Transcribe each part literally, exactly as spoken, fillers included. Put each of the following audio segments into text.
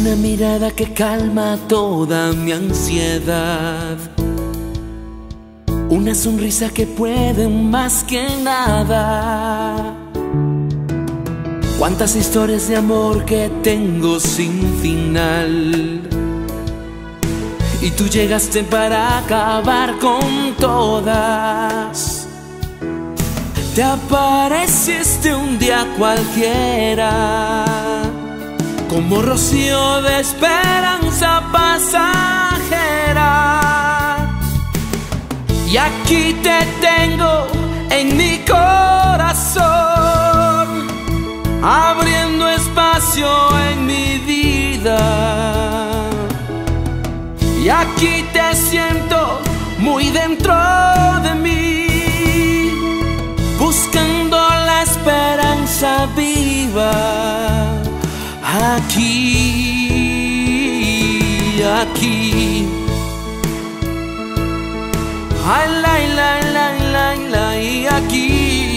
Una mirada que calma toda mi ansiedad, una sonrisa que puede más que nada. Cuántas historias de amor que tengo sin final, y tú llegaste para acabar con todas. Te apareciste un día cualquiera, como rocío de esperanza pasajera. Y aquí te tengo en mi corazón, abriendo espacio en mi vida. Y aquí te siento muy dentro de mí, buscando la esperanza viva. Aquí, aquí. Ay, la, la, la, la, la, y aquí.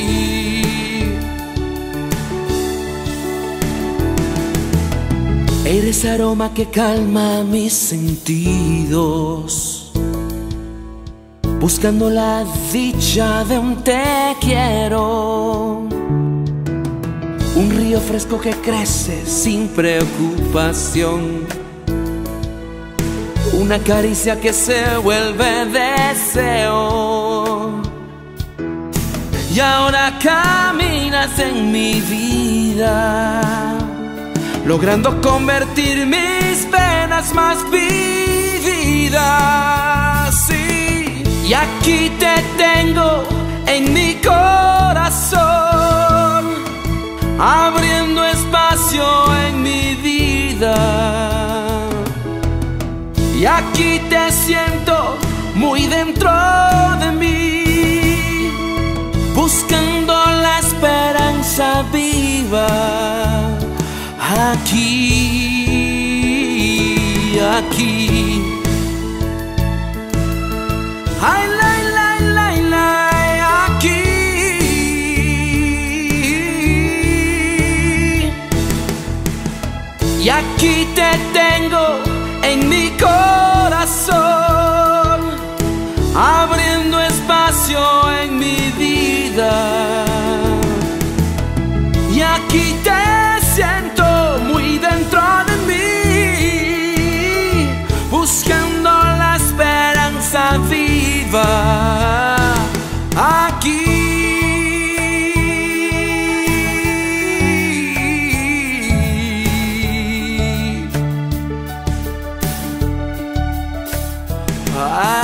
Eres aroma que calma mis sentidos, buscando la dicha de un te quiero. Un río fresco que crece sin preocupación, una caricia que se vuelve deseo. Y ahora caminas en mi vida, logrando convertir mis penas más vividas. Sí. Y aquí te tengo en mi corazón, abriendo espacio en mi vida. Y aquí te siento muy dentro de mí, buscando la esperanza viva. Aquí, aquí. Ay, la, la, la, la, aquí. Y aquí te tengo en mi corazón, abriendo espacio en mi vida. Y aquí te siento muy dentro de mí, buscando la esperanza viva. Aquí. I